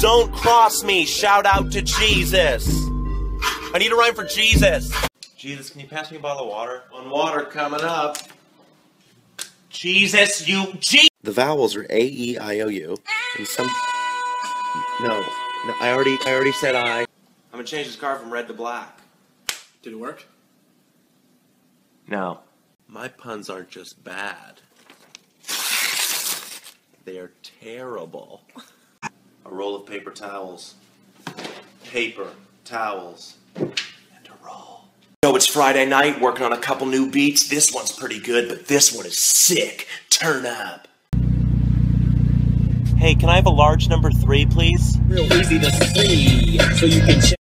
Don't cross me. Shout out to Jesus. I need a rhyme for Jesus. Jesus, can you pass me a bottle of water? On water coming up. Jesus, The vowels are A, E, I, O, U. And some... No, I already said I. I'm gonna change this car from red to black. Did it work? No. My puns aren't just bad. They are terrible. A roll of paper towels. Paper towels. And a roll. So it's Friday night, working on a couple new beats. This one's pretty good, but this one is sick. Turn up. Hey, can I have a large number 3, please? Real easy to see, so you can check.